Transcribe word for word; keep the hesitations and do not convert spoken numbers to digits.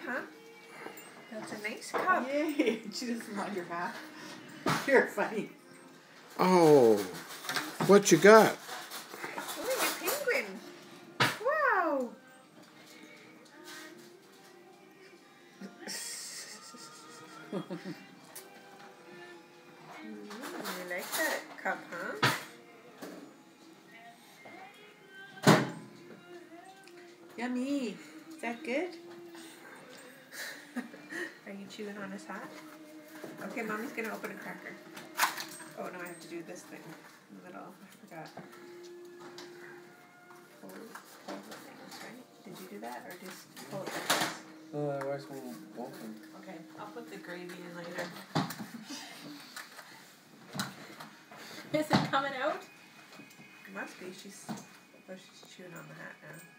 huh? That's a nice cup. Yay! She doesn't want your hat. You're funny. Oh, what you got? Oh, your penguin. Wow. Mm, you like that cup, huh? Yummy. Is that good? Are you chewing on his hat? Okay, Mommy's gonna open a cracker. Oh no, I have to do this thing in the middle. I forgot. Pull, pull the things, right? Did you do that or just pull it like this? No, otherwise we'll open. Okay, I'll put the gravy in later. Is it coming out? It must be. She's, oh, she's chewing on the hat now.